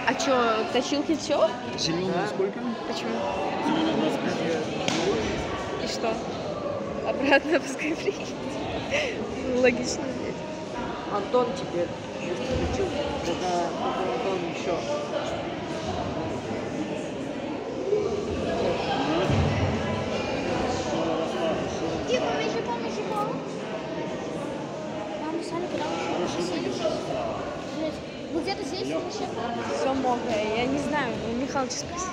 А что, точилки все? Зеленый сколько? Почему? Зеленый 25. И что? Обратно пускай приедет. Логично ведь. Антон теперь включил, когда Антон еще. Вы где-то здесь вообще? Все мокрое. Я не знаю, у Михалыча спроси.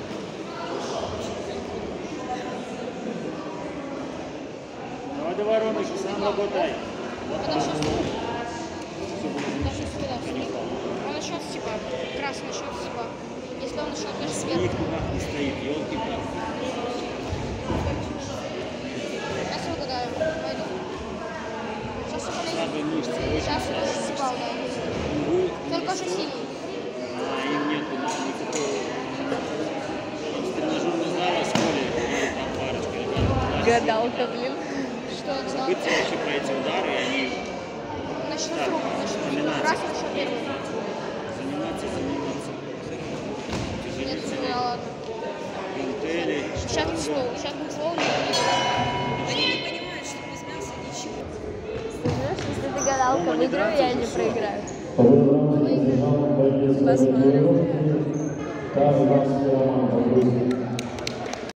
Давай, Ромыч, сам работай. Он начнется типа, красный начнется типа, если он начнет даже Снег сверху. туда не стоит, елки-палки. Сейчас выгадаю, пойду. Сейчас Слабые мышцы, очень Сейчас слабые. спал, да. Только же синий. А им нету никакого. С тренажерного зала в школе там парочка ребят. Гадалка, блин. Что это? Забыться вообще про эти удары, и они Начнут Так, руку, начнут. заниматься. Красный начнет первый. заниматься. Нет, Тяжелее. да ладно. Гантели, Сейчас будет штанга. слово, сейчас будет слово. Они не понимают, что без мяса ничего. Ты знаешь, если ты гадалка Рома, не выиграю, драться я уже, не всё. проиграю. Посмотрим. Посмотрим. Каждая команда